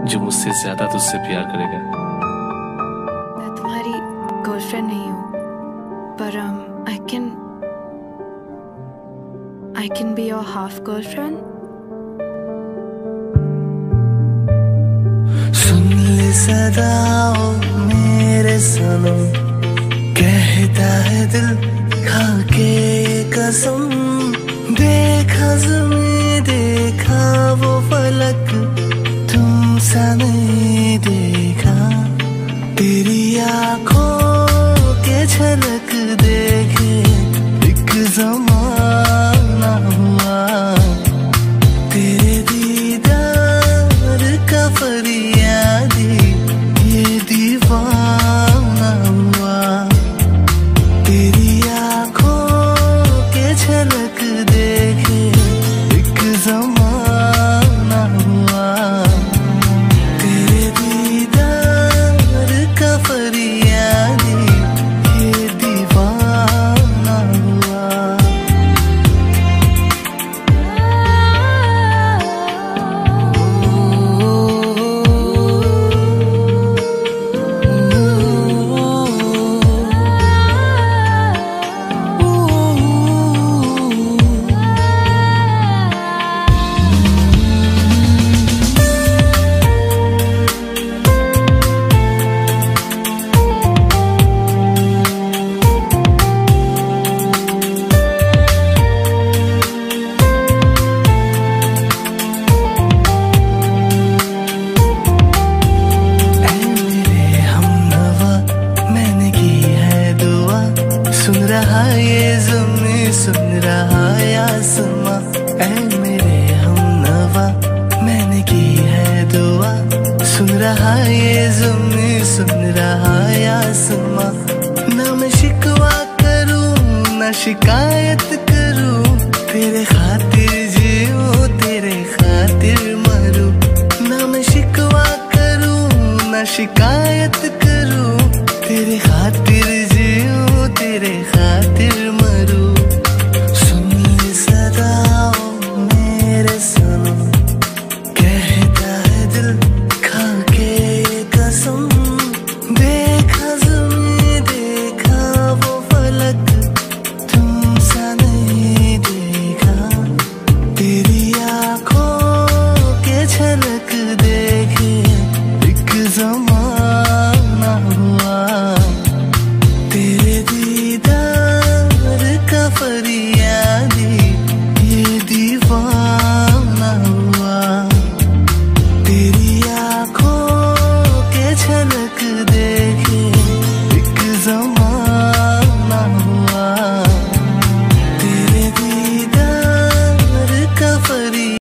जो मुझसे ज्यादा तुझसे प्यार करेगा। मैं तुम्हारी गर्लफ्रेंड नहीं हूँ, पर I can be your half girlfriend. सुन ले सदाओ मेरे सनम, कहता है दिल खा के कसम। देखा ज़मीं देखा वो फलक, तुमसा नहीं देखा। तेरी आँखों के झलक देखे एक ज़माना हुआ। तेरे दीदार का फरियादी ये दीवाना हुआ। तेरी आँखों के झलक देखे एक ज़माना हुआ। तेरे दीदार का फरियादी ये दीवाना हुआ। सुन रहा ये ज़मीं सुन रहा ये आसमां, ऐ मेरे हमनवा मैंने की है दुआ। सुन रहा ये ज़मीं सुन रहा ये आसमां। ना मैं शिकवा करूं ना शिकायत करूं, तेरे खातिर जीऊं तेरे खातिर मरूं। ना मैं शिकवा करूं ना शिकायत करूं, तेरे खातिर जीऊं तेरे खातिर मरूं। सुन ले सदाओ मेरे सनम, कहता है दिल खा के कसम। देखा ज़मीं देखा वो फलक, तुमसा नहीं देखा। तेरी आँखों के झलक